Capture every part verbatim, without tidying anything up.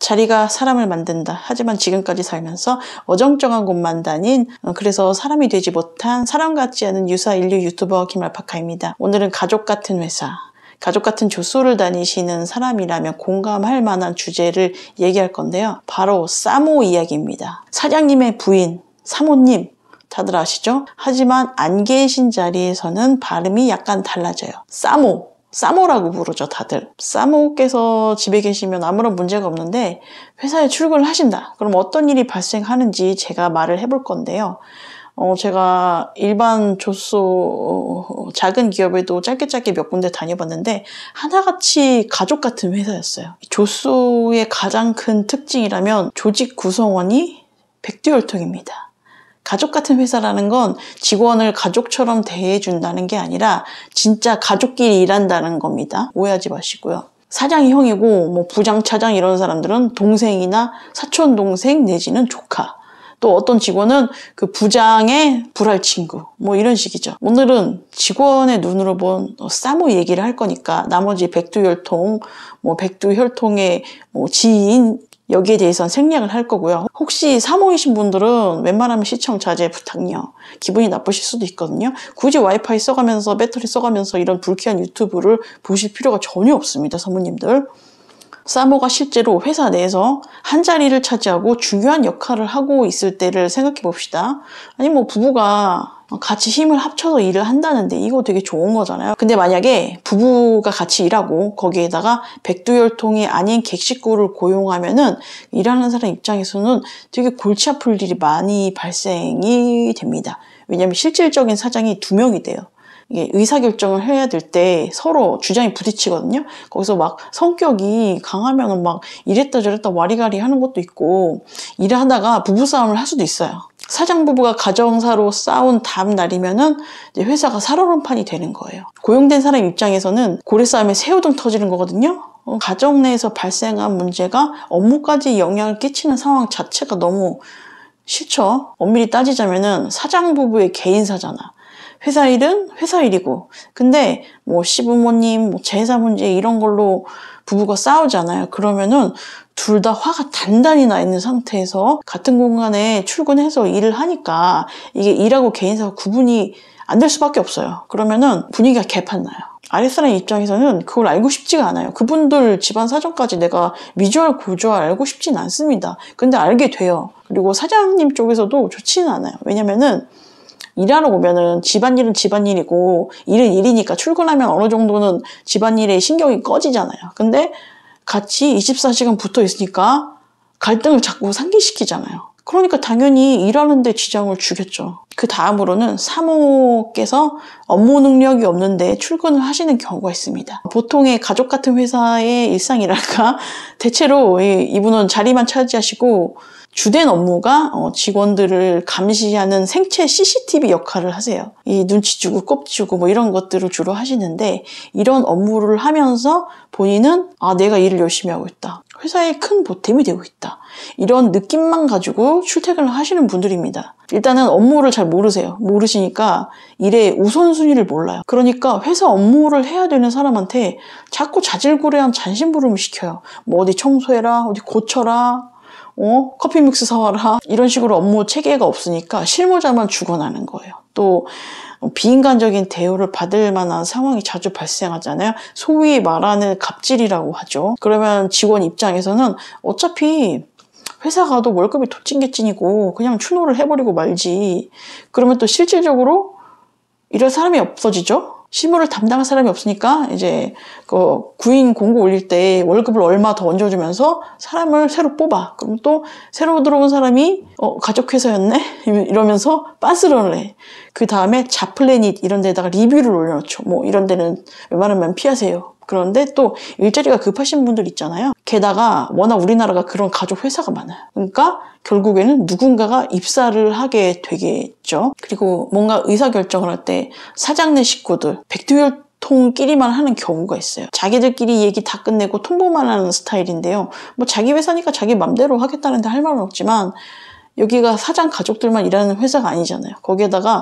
자리가 사람을 만든다. 하지만 지금까지 살면서 어정쩡한 곳만 다닌, 그래서 사람이 되지 못한 사람 같지 않은 유사 인류 유튜버 김알파카입니다. 오늘은 가족 같은 회사, 가족 같은 조소를 다니시는 사람이라면 공감할 만한 주제를 얘기할 건데요. 바로 사모 이야기입니다. 사장님의 부인, 사모님, 다들 아시죠? 하지만 안 계신 자리에서는 발음이 약간 달라져요. 사모, 사모라고 부르죠, 다들. 사모께서 집에 계시면 아무런 문제가 없는데 회사에 출근을 하신다. 그럼 어떤 일이 발생하는지 제가 말을 해볼 건데요. 어, 제가 일반 조소, 작은 기업에도 짧게 짧게 몇 군데 다녀봤는데 하나같이 가족 같은 회사였어요. 조소의 가장 큰 특징이라면 조직 구성원이 백두혈통입니다. 가족 같은 회사라는 건 직원을 가족처럼 대해준다는 게 아니라 진짜 가족끼리 일한다는 겁니다. 오해하지 마시고요. 사장이 형이고 뭐 부장, 차장 이런 사람들은 동생이나 사촌 동생 내지는 조카. 또 어떤 직원은 그 부장의 불알 친구, 뭐 이런 식이죠. 오늘은 직원의 눈으로 본 사모 얘기를 할 거니까 나머지 백두혈통, 뭐 백두혈통의 뭐 지인, 여기에 대해서는 생략을 할 거고요. 혹시 사모이신 분들은 웬만하면 시청 자제 부탁요. 기분이 나쁘실 수도 있거든요. 굳이 와이파이 써가면서 배터리 써가면서 이런 불쾌한 유튜브를 보실 필요가 전혀 없습니다, 사모님들. 사모가 실제로 회사 내에서 한 자리를 차지하고 중요한 역할을 하고 있을 때를 생각해 봅시다. 아니 뭐 부부가 같이 힘을 합쳐서 일을 한다는데 이거 되게 좋은 거잖아요. 근데 만약에 부부가 같이 일하고 거기에다가 백두혈통이 아닌 객식구를 고용하면은 일하는 사람 입장에서는 되게 골치 아플 일이 많이 발생이 됩니다. 왜냐하면 실질적인 사장이 두 명이 돼요. 이게 의사결정을 해야 될 때 서로 주장이 부딪히거든요. 거기서 막 성격이 강하면은 막 이랬다 저랬다 와리가리 하는 것도 있고 일을 하다가 부부싸움을 할 수도 있어요. 사장 부부가 가정사로 싸운 다음 날이면은 이제 회사가 살얼음판이 되는 거예요. 고용된 사람 입장에서는 고래싸움에 새우등 터지는 거거든요. 어, 가정 내에서 발생한 문제가 업무까지 영향을 끼치는 상황 자체가 너무 싫죠. 엄밀히 따지자면은 사장 부부의 개인사잖아. 회사 일은 회사 일이고, 근데 뭐 시부모님, 뭐 제사 문제 이런 걸로 부부가 싸우잖아요. 그러면은 둘 다 화가 단단히 나 있는 상태에서 같은 공간에 출근해서 일을 하니까 이게 일하고 개인사가 구분이 안 될 수밖에 없어요. 그러면은 분위기가 개판나요. 아랫사람 입장에서는 그걸 알고 싶지가 않아요. 그분들 집안 사정까지 내가 미주알 고주알 알고 싶진 않습니다. 근데 알게 돼요. 그리고 사장님 쪽에서도 좋지는 않아요. 왜냐면은 일하러 오면은 집안일은 집안일이고 일은 일이니까 출근하면 어느 정도는 집안일에 신경이 꺼지잖아요. 근데 같이 이십사 시간 붙어 있으니까 갈등을 자꾸 상기시키잖아요. 그러니까 당연히 일하는데 지장을 주겠죠. 그 다음으로는 사모께서 업무 능력이 없는데 출근을 하시는 경우가 있습니다. 보통의 가족 같은 회사의 일상이랄까? 대체로 이분은 자리만 차지하시고 주된 업무가 직원들을 감시하는 생체 씨씨티비 역할을 하세요. 이 눈치 주고 꼽 주고 뭐 이런 것들을 주로 하시는데 이런 업무를 하면서 본인은 아 내가 일을 열심히 하고 있다. 회사에 큰 보탬이 되고 있다. 이런 느낌만 가지고 출퇴근을 하시는 분들입니다. 일단은 업무를 잘 모르세요. 모르시니까 일의 우선순위를 몰라요. 그러니까 회사 업무를 해야 되는 사람한테 자꾸 자질구레한 잔심부름을 시켜요. 뭐 어디 청소해라, 어디 고쳐라, 어? 커피 믹스 사와라 이런 식으로 업무 체계가 없으니까 실무자만 죽어나는 거예요. 또 비인간적인 대우를 받을 만한 상황이 자주 발생하잖아요. 소위 말하는 갑질이라고 하죠. 그러면 직원 입장에서는 어차피 회사 가도 월급이 도찐개찐이고 그냥 추노를 해버리고 말지. 그러면 또 실질적으로 이럴 사람이 없어지죠. 실무를 담당할 사람이 없으니까 이제 그 구인 공고 올릴 때 월급을 얼마 더 얹어주면서 사람을 새로 뽑아. 그럼 또 새로 들어온 사람이 어 가족회사였네? 이러면서 빤스런을 해. 그 다음에 자플래닛 이런 데다가 리뷰를 올려놓죠. 뭐 이런 데는 웬만하면 피하세요. 그런데 또 일자리가 급하신 분들 있잖아요. 게다가 워낙 우리나라가 그런 가족 회사가 많아요. 그러니까 결국에는 누군가가 입사를 하게 되겠죠. 그리고 뭔가 의사결정을 할 때 사장네 식구들, 백두혈통끼리만 하는 경우가 있어요. 자기들끼리 얘기 다 끝내고 통보만 하는 스타일인데요. 뭐 자기 회사니까 자기 맘대로 하겠다는데 할 말은 없지만 여기가 사장 가족들만 일하는 회사가 아니잖아요. 거기에다가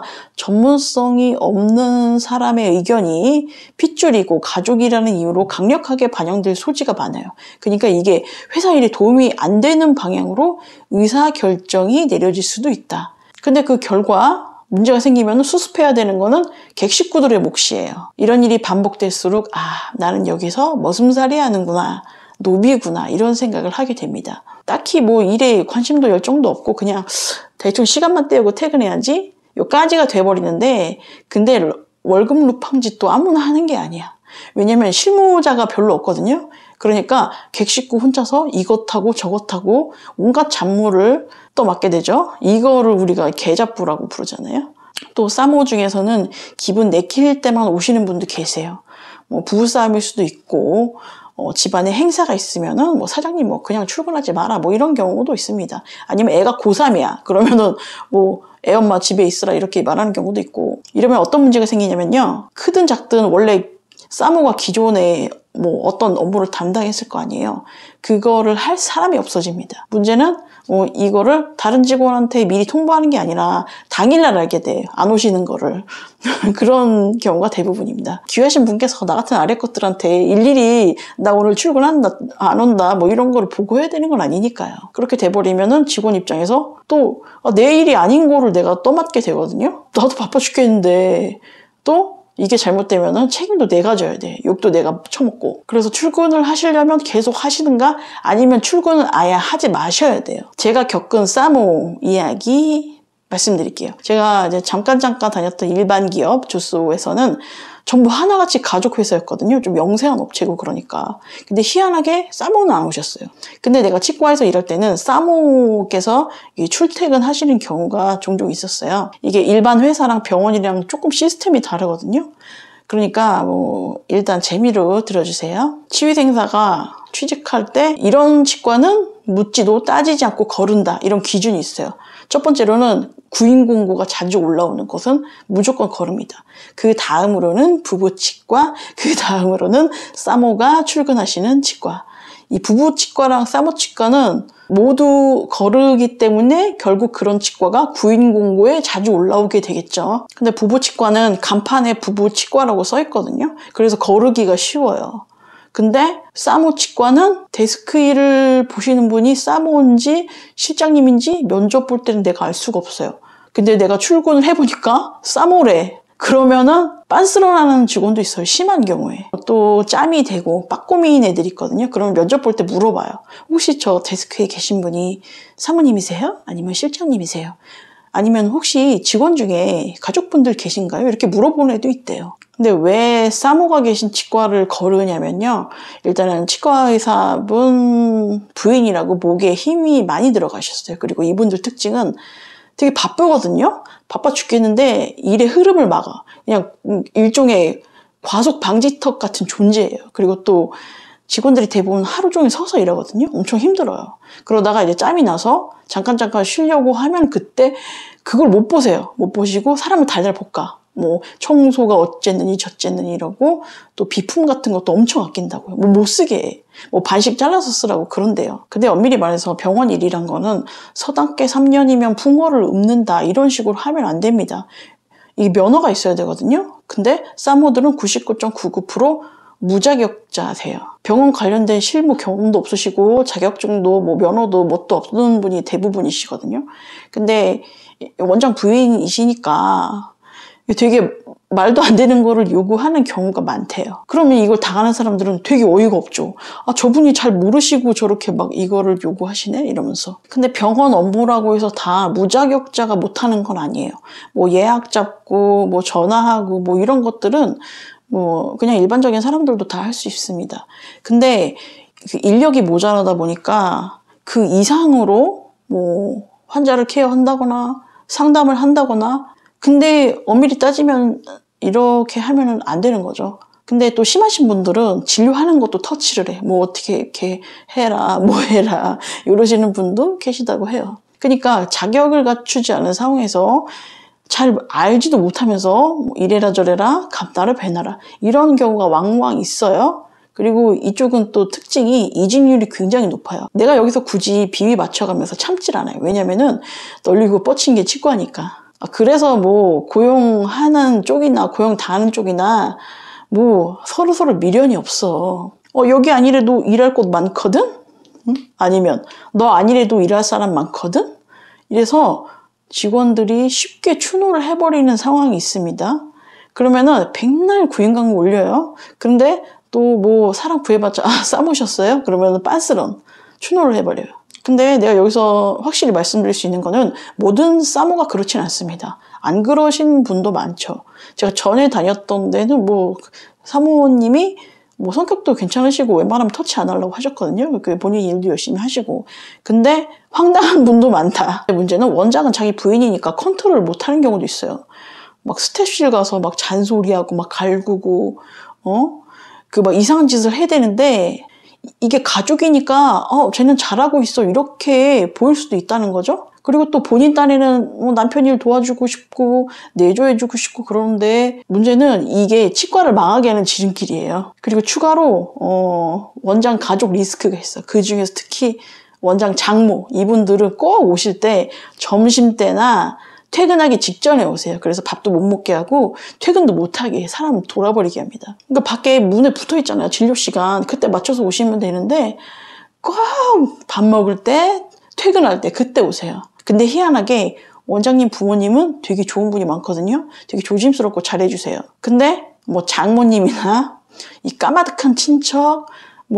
전문성이 없는 사람의 의견이 핏줄이고 가족이라는 이유로 강력하게 반영될 소지가 많아요. 그러니까 이게 회사 일에 도움이 안 되는 방향으로 의사결정이 내려질 수도 있다. 근데 그 결과 문제가 생기면 수습해야 되는 거는 객 식구들의 몫이에요. 이런 일이 반복될수록 아, 나는 여기서 머슴살이 하는구나, 노비구나, 이런 생각을 하게 됩니다. 딱히 뭐 일에 관심도 열정도 없고 그냥 대충 시간만 때우고 퇴근해야지 요까지가 돼버리는데, 근데 월급 루팡 짓도 아무나 하는 게 아니야. 왜냐면 실무자가 별로 없거든요. 그러니까 객 식구 혼자서 이것하고 저것하고 온갖 잡무를 또 맡게 되죠. 이거를 우리가 계잡부라고 부르잖아요. 또 사모 중에서는 기분 내킬 때만 오시는 분도 계세요. 뭐 부부싸움일 수도 있고, 어, 집안에 행사가 있으면은 뭐 사장님 뭐 그냥 출근하지 마라, 뭐 이런 경우도 있습니다. 아니면 애가 고삼이야. 그러면은 뭐 애 엄마 집에 있으라 이렇게 말하는 경우도 있고. 이러면 어떤 문제가 생기냐면요. 크든 작든 원래 사모가 기존에 뭐 어떤 업무를 담당했을 거 아니에요. 그거를 할 사람이 없어집니다. 문제는 어, 이거를 다른 직원한테 미리 통보하는 게 아니라 당일날 알게 돼. 안 오시는 거를. 그런 경우가 대부분입니다. 귀하신 분께서 나 같은 아래 것들한테 일일이 나 오늘 출근한다, 안 온다, 뭐 이런 거를 보고해야 되는 건 아니니까요. 그렇게 돼버리면은 직원 입장에서 또 아, 내 일이 아닌 거를 내가 떠맡게 되거든요. 나도 바빠 죽겠는데 또 이게 잘못되면은 책임도 내가 져야 돼. 욕도 내가 처먹고. 그래서 출근을 하시려면 계속 하시든가 아니면 출근을 아예 하지 마셔야 돼요. 제가 겪은 사모 이야기 말씀드릴게요. 제가 이제 잠깐 잠깐 다녔던 일반 기업 조소에서는 전부 하나같이 가족 회사였거든요. 좀 영세한 업체고 그러니까. 근데 희한하게 사모는 안 오셨어요. 근데 내가 치과에서 일할 때는 사모께서 출퇴근 하시는 경우가 종종 있었어요. 이게 일반 회사랑 병원이랑 조금 시스템이 다르거든요. 그러니까 뭐 일단 재미로 들어주세요. 치위생사가 취직할 때 이런 치과는 묻지도 따지지 않고 거른다, 이런 기준이 있어요. 첫 번째로는 구인 공고가 자주 올라오는 곳은 무조건 거릅니다. 그 다음으로는 부부치과, 그 다음으로는 사모가 출근하시는 치과. 이 부부치과랑 사모치과는 모두 거르기 때문에 결국 그런 치과가 구인 공고에 자주 올라오게 되겠죠. 근데 부부치과는 간판에 부부치과라고 써 있거든요. 그래서 거르기가 쉬워요. 근데 사모치과는 데스크 일을 보시는 분이 사모인지 실장님인지 면접 볼 때는 내가 알 수가 없어요. 근데 내가 출근을 해보니까 사모래. 그러면은 빤스런하는 직원도 있어요. 심한 경우에. 또 짬이 되고 빠꼬미인 애들이 있거든요. 그러면 면접 볼 때 물어봐요. 혹시 저 데스크에 계신 분이 사모님이세요? 아니면 실장님이세요? 아니면 혹시 직원 중에 가족분들 계신가요? 이렇게 물어보는 애도 있대요. 근데 왜 사모가 계신 치과를 거르냐면요. 일단은 치과 의사분 부인이라고 목에 힘이 많이 들어가셨어요. 그리고 이분들 특징은 되게 바쁘거든요. 바빠 죽겠는데 일의 흐름을 막아. 그냥 일종의 과속 방지턱 같은 존재예요. 그리고 또 직원들이 대부분 하루 종일 서서 일하거든요. 엄청 힘들어요. 그러다가 이제 짬이 나서 잠깐 잠깐 쉬려고 하면 그때 그걸 못 보세요. 못 보시고 사람을 달달 볶아. 뭐 청소가 어쨌느니 저쨌느니 이러고 또 비품 같은 것도 엄청 아낀다고요. 뭐 못 쓰게 해. 뭐 반씩 잘라서 쓰라고 그런데요. 근데 엄밀히 말해서 병원 일이란 거는 서당계 삼 년이면 풍어를 읊는다, 이런 식으로 하면 안 됩니다. 이게 면허가 있어야 되거든요. 근데 사모들은 구십구 점 구구 퍼센트 무자격자세요. 병원 관련된 실무 경험도 없으시고 자격증도 뭐 면허도 뭣도 없는 분이 대부분이시거든요. 근데 원장 부인이시니까 되게 말도 안 되는 거를 요구하는 경우가 많대요. 그러면 이걸 당하는 사람들은 되게 어이가 없죠. 아, 저분이 잘 모르시고 저렇게 막 이거를 요구하시네? 이러면서. 근데 병원 업무라고 해서 다 무자격자가 못하는 건 아니에요. 뭐 예약 잡고 뭐 전화하고 뭐 이런 것들은 뭐 그냥 일반적인 사람들도 다 할 수 있습니다. 근데 그 인력이 모자라다 보니까 그 이상으로 뭐 환자를 케어한다거나 상담을 한다거나, 근데 엄밀히 따지면 이렇게 하면은 안 되는 거죠. 근데 또 심하신 분들은 진료하는 것도 터치를 해. 뭐 어떻게 이렇게 해라, 뭐 해라 이러시는 분도 계시다고 해요. 그러니까 자격을 갖추지 않은 상황에서 잘 알지도 못하면서 이래라 저래라, 감나라 배나라 이런 경우가 왕왕 있어요. 그리고 이쪽은 또 특징이 이직률이 굉장히 높아요. 내가 여기서 굳이 비위 맞춰가면서 참질 않아요. 왜냐면은 널리고 뻗친 게 치과니까. 그래서 뭐 고용하는 쪽이나 고용 당하는 쪽이나 뭐 서로서로 미련이 없어. 어, 여기 아니래도 일할 곳 많거든? 응? 아니면 너 아니래도 일할 사람 많거든? 이래서 직원들이 쉽게 추노를 해버리는 상황이 있습니다. 그러면은 백날 구인광고 올려요. 근데 또 뭐 사람 구해봤자 아, 싸모셨어요? 그러면은 빤스런 추노를 해버려요. 근데 내가 여기서 확실히 말씀드릴 수 있는 거는 모든 싸모가 그렇진 않습니다. 안 그러신 분도 많죠. 제가 전에 다녔던 데는 뭐 사모님이 뭐 성격도 괜찮으시고 웬만하면 터치 안 하려고 하셨거든요. 그 본인 일도 열심히 하시고. 근데 황당한 분도 많다. 문제는 원장은 자기 부인이니까 컨트롤을 못 하는 경우도 있어요. 막 스태프실 가서 막 잔소리하고 막 갈구고 어? 그 막 이상한 짓을 해야 되는데 이게 가족이니까 어 쟤는 잘하고 있어 이렇게 보일 수도 있다는 거죠. 그리고 또 본인 딴에는 뭐 남편 일 도와주고 싶고 내조해주고 싶고 그러는데 문제는 이게 치과를 망하게 하는 지름길이에요. 그리고 추가로 어 원장 가족 리스크가 있어. 그 중에서 특히 원장 장모 이분들은 꼭 오실 때 점심때나 퇴근하기 직전에 오세요. 그래서 밥도 못 먹게 하고 퇴근도 못하게 해. 사람 돌아버리게 합니다. 그러니까 밖에 문에 붙어 있잖아요. 진료시간. 그때 맞춰서 오시면 되는데 꼭 밥 먹을 때 퇴근할 때 그때 오세요. 근데 희한하게 원장님 부모님은 되게 좋은 분이 많거든요. 되게 조심스럽고 잘해주세요. 근데 뭐 장모님이나 이 까마득한 친척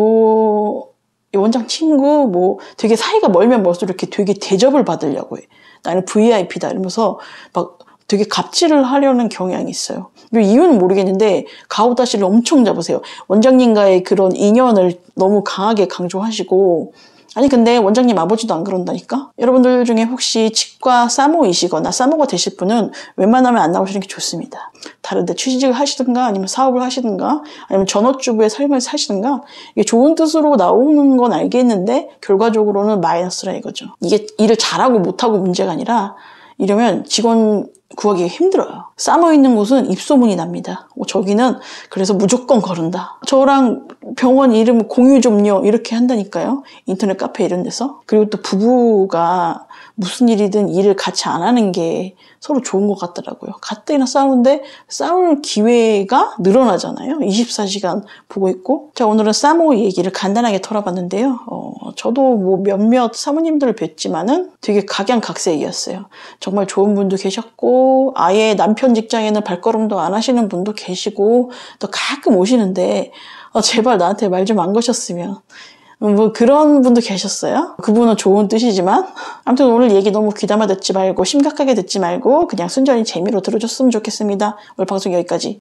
뭐 원장 친구 뭐 되게 사이가 멀면 멀수록 이렇게 되게 대접을 받으려고 해. 나는 브이아이피다 이러면서 막 되게 갑질을 하려는 경향이 있어요. 이유는 모르겠는데 가오다시를 엄청 잡으세요. 원장님과의 그런 인연을 너무 강하게 강조하시고 아니 근데 원장님 아버지도 안 그런다니까? 여러분들 중에 혹시 치과 사모이시거나 사모가 되실 분은 웬만하면 안 나오시는 게 좋습니다. 다른 데 취직을 하시든가 아니면 사업을 하시든가 아니면 전업주부의 삶을 사시든가 이게 좋은 뜻으로 나오는 건 알겠는데 결과적으로는 마이너스라 이거죠. 이게 일을 잘하고 못하고 문제가 아니라 이러면 직원 구하기가 힘들어요. 싸모 있는 곳은 입소문이 납니다. 어, 저기는 그래서 무조건 거른다. 저랑 병원 이름 공유 좀요 이렇게 한다니까요. 인터넷 카페 이런 데서. 그리고 또 부부가 무슨 일이든 일을 같이 안 하는 게 서로 좋은 것 같더라고요. 가뜩이나 싸우는데 싸울 기회가 늘어나잖아요. 이십사 시간 보고 있고. 자, 오늘은 싸모 얘기를 간단하게 털어봤는데요. 어, 저도 뭐 몇몇 사모님들을 뵀지만은 되게 각양각색이었어요. 정말 좋은 분도 계셨고 아예 남편 직장에는 발걸음도 안 하시는 분도 계시고 또 가끔 오시는데 어, 제발 나한테 말 좀 안 거셨으면 뭐 그런 분도 계셨어요. 그분은 좋은 뜻이지만 아무튼 오늘 얘기 너무 귀담아 듣지 말고 심각하게 듣지 말고 그냥 순전히 재미로 들어줬으면 좋겠습니다. 오늘 방송 여기까지.